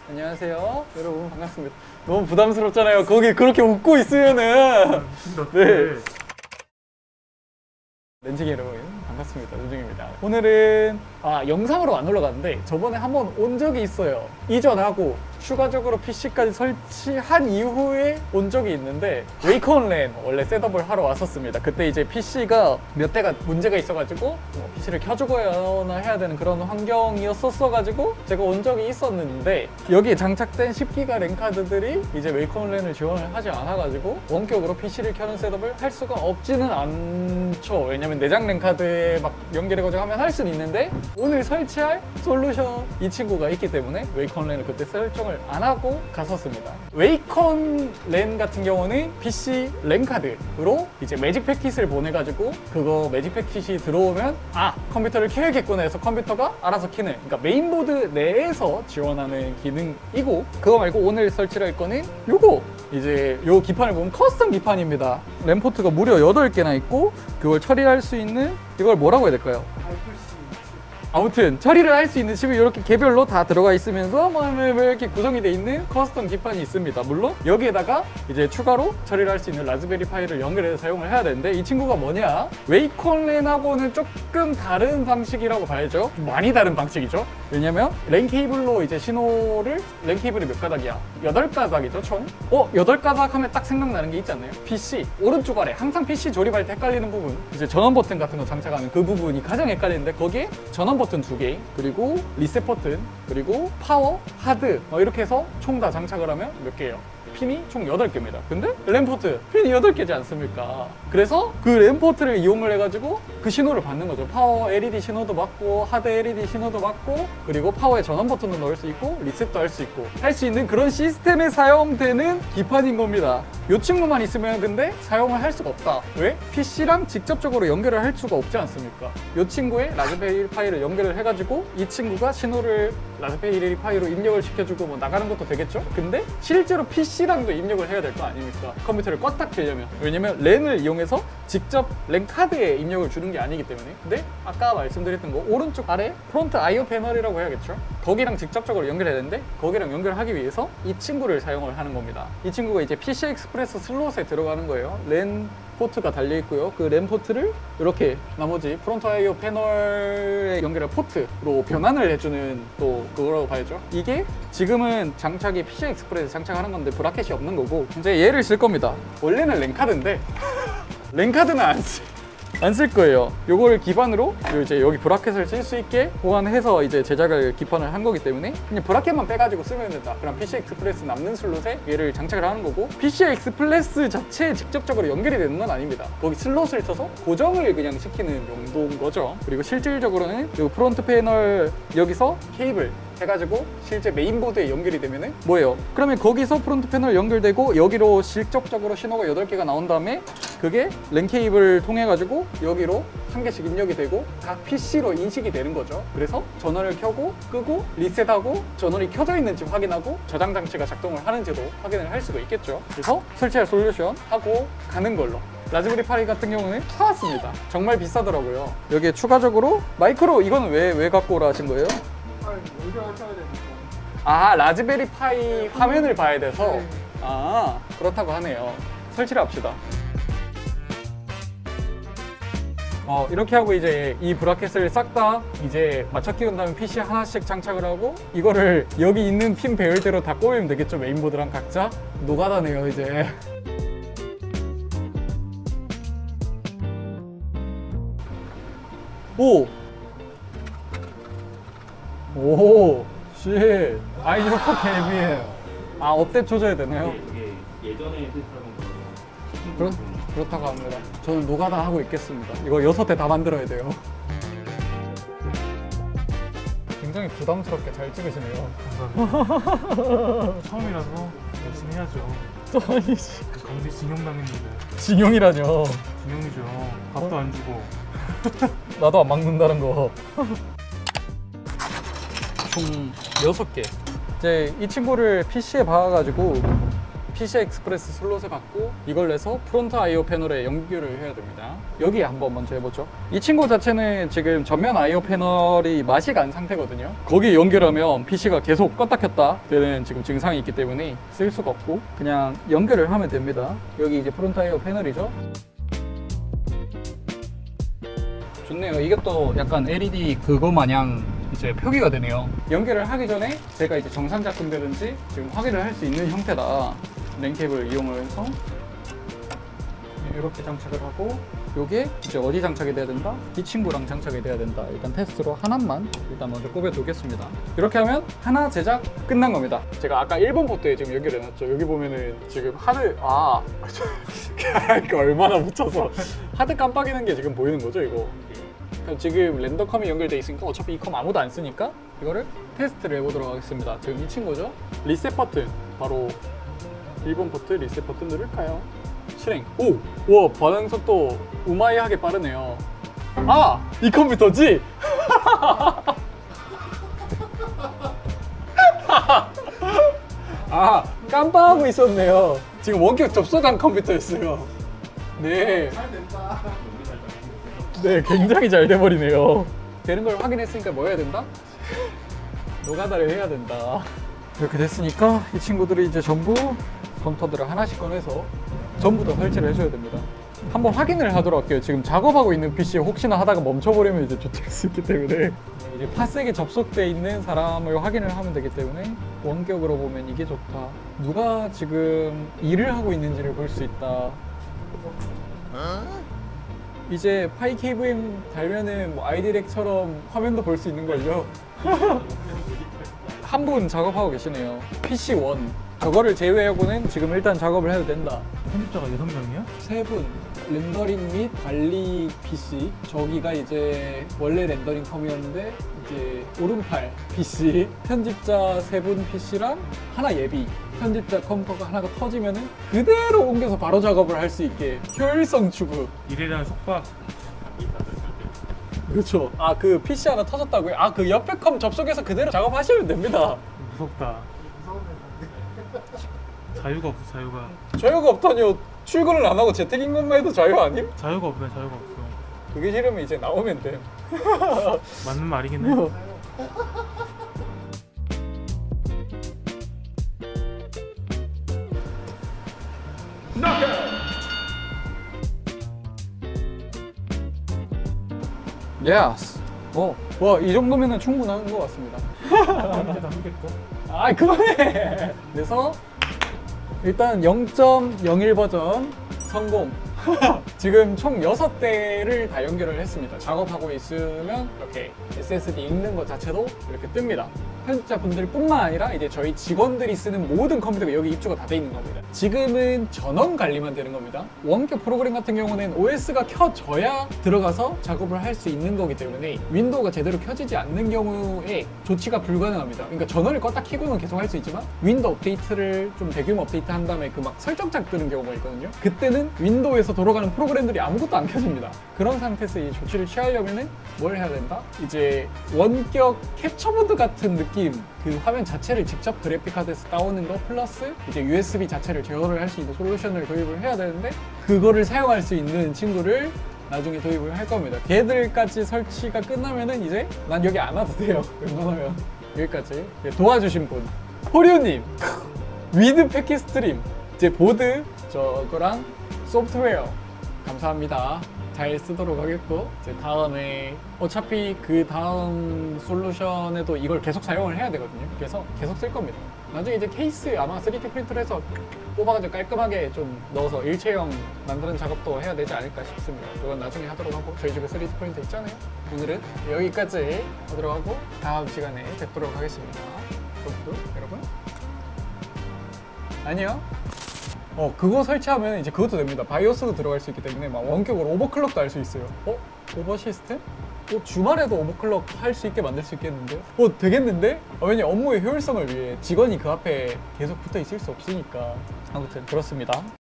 안녕하세요. 여러분 반갑습니다. 너무 부담스럽잖아요. 거기 그렇게 웃고 있으면은. 네. 렌징 여러분 반갑습니다. 노중입니다. 오늘은 영상으로 안 올라갔는데 저번에 한번 온 적이 있어요. 이전하고 추가적으로 PC까지 설치한 이후에 온 적이 있는데 웨이컨 랜 원래 셋업을 하러 왔었습니다. 그때 이제 PC가 몇 대가 문제가 있어가지고 PC를 켜주거나 해야 되는 그런 환경이었었어가지고 제가 온 적이 있었는데 여기에 장착된 10기가 랜 카드들이 이제 웨이컨 랜을 지원을 하지 않아가지고 원격으로 PC를 켜는 셋업을 할 수가 없지는 않죠. 왜냐면 내장 랜 카드에 막 연결해가지고 하면 할 수는 있는데 오늘 설치할 솔루션 이 친구가 있기 때문에 웨이컨 랜을 그때 설정을 안 하고 갔었습니다. 웨이컨 랜 같은 경우는 PC 랜 카드로 이제 매직 패킷을 보내가지고 그거 매직 패킷이 들어오면 컴퓨터를 켜야겠구나 해서 컴퓨터가 알아서 켜는, 그러니까 메인보드 내에서 지원하는 기능이고, 그거 말고 오늘 설치할 거는 요거 이제 요 기판을 보면 커스텀 기판입니다. 랜 포트가 무려 8개나 있고 그걸 처리할 수 있는, 이걸 뭐라고 해야 될까요? 아무튼 처리를 할 수 있는 칩이 이렇게 개별로 다 들어가 있으면서 이렇게 구성이 되어 있는 커스텀 기판이 있습니다. 물론 여기에다가 이제 추가로 처리를 할 수 있는 라즈베리 파이를 연결해서 사용을 해야 되는데, 이 친구가 뭐냐, 웨이컨 랜하고는 조금 다른 방식이라고 봐야죠. 많이 다른 방식이죠. 왜냐면 랜 케이블로 이제 신호를, 랜 케이블이 몇 가닥이야? 8가닥이죠 총? 8가닥 하면 딱 생각나는 게 있지 않나요? PC 오른쪽 아래 항상 PC 조립할 때 헷갈리는 부분, 이제 전원 버튼 같은 거 장착하는 그 부분이 가장 헷갈리는데, 거기에 전원 버튼 2개, 그리고 리셋 버튼, 그리고 파워, 하드 이렇게 해서 총 다 장착을 하면 몇 개예요? 핀이 총 8개입니다. 근데 랜포트 핀이 8개지 않습니까? 그래서 그 랜포트를 이용을 해가지고 그 신호를 받는 거죠. 파워 LED 신호도 받고 하드 LED 신호도 받고, 그리고 파워에 전원 버튼도 넣을 수 있고 리셋도 할 수 있고 할 수 있는 그런 시스템에 사용되는 기판인 겁니다. 이 친구만 있으면 근데 사용을 할 수가 없다. 왜? PC랑 직접적으로 연결을 할 수가 없지 않습니까? 이 친구에 라즈베리 파이를 연결을 해가지고 이 친구가 신호를 라즈베리 파이로 입력을 시켜주고 뭐 나가는 것도 되겠죠? 근데 실제로 PC랑도 입력을 해야 될 거 아닙니까? 컴퓨터를 껐다 켜려면. 왜냐면 랜을 이용해서 직접 랜 카드에 입력을 주는 게 아니기 때문에. 근데 아까 말씀드렸던 거 오른쪽 아래 프론트 IO 패널이라고 해야겠죠? 거기랑 직접적으로 연결해야 되는데, 거기랑 연결하기 위해서 이 친구를 사용을 하는 겁니다. 이 친구가 이제 PCI 익스프레스 슬롯에 들어가는 거예요. 랜 포트가 달려 있고요. 그 랜 포트를 이렇게 나머지 프론트 IO 패널에 연결할 포트로 변환을 해주는 또 그거라고 봐야죠. 이게 지금은 장착이 PCI 익스프레스 장착하는 건데 브라켓이 없는 거고, 이제 얘를 쓸 겁니다. 원래는 랜 카드인데 랜 카드는 안 쓸 거예요. 요거를 기반으로 이제 여기 브라켓을 쓸 수 있게 보완해서 이제 제작을 기판을 한 거기 때문에 그냥 브라켓만 빼가지고 쓰면 된다. 그럼 PCI 익스프레스 남는 슬롯에 얘를 장착을 하는 거고, PCI 익스프레스 자체에 직접적으로 연결이 되는 건 아닙니다. 거기 슬롯을 써서 고정을 그냥 시키는 용도인 거죠. 그리고 실질적으로는 이 프론트 패널 여기서 케이블 해가지고 실제 메인보드에 연결이 되면은 뭐예요? 그러면 거기서 프론트 패널 연결되고 여기로 실적적으로 신호가 8개가 나온 다음에 그게 랜 케이블 통해 가지고 여기로 한 개씩 입력이 되고 각 PC로 인식이 되는 거죠. 그래서 전원을 켜고 끄고 리셋하고 전원이 켜져 있는지 확인하고 저장 장치가 작동을 하는지도 확인을 할 수가 있겠죠. 그래서 설치할 솔루션 하고 가는 걸로. 라즈베리 파이 같은 경우는 사왔습니다. 정말 비싸더라고요. 여기에 추가적으로 마이크로, 이거는 왜 갖고 오라 하신 거예요? 라즈베리 파이 화면을 봐야 돼서. 그렇다고 하네요. 설치를 합시다. 이렇게 하고 이제 이 브라켓을 싹 다 이제 맞춰 끼운 다음에 PC 하나씩 장착을 하고 이거를 여기 있는 핀 배열대로 다 꼽으면 되겠죠. 메인보드랑 각자. 노가다네요 이제. 오! 쉣. 이거 컷 개비예요. 업데이트 조져야 되나요? 이게 예전에 테스트하는 거라서 그렇다고 합니다. 저는 노가다 하고 있겠습니다. 이거 6대 다 만들어야 돼요. 굉장히 부담스럽게 잘 찍으시네요. 감사합니다. 처음이라서 열심히 해야죠. 또 아니지. 강제 징용당했는데. 징용이라뇨. 징용이죠. 밥도 안 주고. 나도 안 막는다는 거. 총 6개. 이제 이 친구를 PC에 박아가지고 PCI 익스프레스 슬롯을 받고 이걸 내서 프론트 I/O 패널에 연결을 해야 됩니다. 여기 한번 먼저 해보죠. 이 친구 자체는 지금 전면 I/O 패널이 맛이 간 상태거든요. 거기 연결하면 PC가 계속 껐다 켰다 되는 지금 증상이 있기 때문에 쓸 수가 없고 그냥 연결을 하면 됩니다. 여기 이제 프론트 I/O 패널이죠. 좋네요. 이게 또 약간 LED 그거 마냥 이제 표기가 되네요. 연결을 하기 전에 제가 이제 정상 작동되는지 지금 확인을 할 수 있는 형태다. 랜캡을 이용을 해서 이렇게 장착을 하고 요게 이제 어디 장착이 돼야 된다? 이 친구랑 장착이 돼야 된다. 일단 테스트로 하나만 일단 먼저 꼽아 두겠습니다. 이렇게 하면 하나 제작 끝난 겁니다. 제가 아까 1번 포트에 지금 연결해 놨죠. 여기 보면은 지금 하드 이거 얼마나 묻혀서 하드 깜빡이는 게 지금 보이는 거죠, 이거. 지금 랜더컴이 연결돼 있으니까 어차피 이 컴 아무도 안 쓰니까 이거를 테스트를 해보도록 하겠습니다. 지금 이 친구죠. 리셋 버튼, 바로 1번 포트 리셋 버튼 누를까요? 실행. 오! 와, 반응 속도 우마이하게 빠르네요. 아! 이 컴퓨터지? 아, 깜빡하고 있었네요. 지금 원격 접속한 컴퓨터였어요. 네. 네, 굉장히 잘 돼버리네요. 되는 걸 확인했으니까 뭐 해야 된다? 노가다를 해야 된다. 이렇게 됐으니까 이 친구들이 이제 전부 컴퓨터들을 하나씩 꺼내서 전부 다 설치를 해줘야 됩니다. 한번 확인을 하도록 할게요. 지금 작업하고 있는 PC 혹시나 하다가 멈춰버리면 이제 조작할 수 있기 때문에 이제 팟색에 접속돼 있는 사람을 확인을 하면 되기 때문에 원격으로 보면 이게 좋다. 누가 지금 일을 하고 있는지를 볼 수 있다. 이제 파이KVM 달면은 뭐 아이디렉처럼 화면도 볼 수 있는 걸요. 한 분 작업하고 계시네요. PC1. 저거를 제외하고는 지금 일단 작업을 해도 된다. 편집자가 6명이야? 3분. 렌더링 및 관리 PC. 저기가 이제 원래 렌더링 컴이었는데 이제 오른팔 PC. 편집자 3분 PC랑 하나 예비. 편집자 컴퓨터가 하나가 터지면은 그대로 옮겨서 바로 작업을 할 수 있게 효율성 추구. 일에 대한 속박. 그렇죠. 아, 그 PC 하나 터졌다고요? 아, 그 옆에 컴 접속해서 그대로 작업하시면 됩니다. 무섭다. 자유가 없어, 자유가. 자유가 없다니요. 출근을 안 하고 재택인 것만 해도 자유 아님? 자유가 없네, 자유가 없어. 그게 싫으면 이제 나오면 돼. 맞는 말이긴 해. 예스. 와, 이 정도면은 충분한 것 같습니다. 아, 그만해. 그래서 일단 0.01 버전 성공. 지금 총 6대를 다 연결을 했습니다. 작업하고 있으면 이렇게 SSD 읽는 것 자체도 이렇게 뜹니다. 편집자분들 뿐만 아니라 이제 저희 직원들이 쓰는 모든 컴퓨터가 여기 입주가 다 돼 있는 겁니다. 지금은 전원 관리만 되는 겁니다. 원격 프로그램 같은 경우는 OS가 켜져야 들어가서 작업을 할 수 있는 거기 때문에 윈도우가 제대로 켜지지 않는 경우에 조치가 불가능합니다. 그러니까 전원을 껐다 켜고는 계속 할 수 있지만 윈도우 업데이트를 좀 대규모 업데이트 한 다음에 그 막 설정창 뜨는 경우가 있거든요. 그때는 윈도우에서 돌아가는 프로그램들이 아무것도 안 켜집니다. 그런 상태에서 이 조치를 취하려면은 뭘 해야 된다? 이제 원격 캡처보드 같은 느낌, 그 화면 자체를 직접 그래픽카드에서 따오는 거 플러스 이제 USB 자체를 제어를 할 수 있는 솔루션을 도입을 해야 되는데 그거를 사용할 수 있는 친구를 나중에 도입을 할 겁니다. 걔들까지 설치가 끝나면은 이제 난 여기 안 와도 돼요. 웬만하면 여기까지 도와주신 분 호류님 위드 패키스트림 이제 보드 저거랑 소프트웨어 감사합니다. 잘 쓰도록 하겠고 이제 다음에 어차피 그 다음 솔루션에도 이걸 계속 사용을 해야 되거든요. 그래서 계속 쓸 겁니다. 나중에 이제 케이스 아마 3D 프린트를 해서 뽑아가지고 깔끔하게 좀 넣어서 일체형 만드는 작업도 해야 되지 않을까 싶습니다. 그건 나중에 하도록 하고 저희 집에 3D 프린터 있잖아요. 오늘은 여기까지 하도록 하고 다음 시간에 뵙도록 하겠습니다. 그것도 여러분 안녕. 그거 설치하면 이제 그것도 됩니다. 바이오스도 들어갈 수 있기 때문에 막 원격으로 오버클럭도 할 수 있어요. 오버 시스템? 주말에도 오버클럭 할 수 있게 만들 수 있겠는데? 되겠는데? 왜냐면 업무의 효율성을 위해 직원이 그 앞에 계속 붙어 있을 수 없으니까. 아무튼 그렇습니다.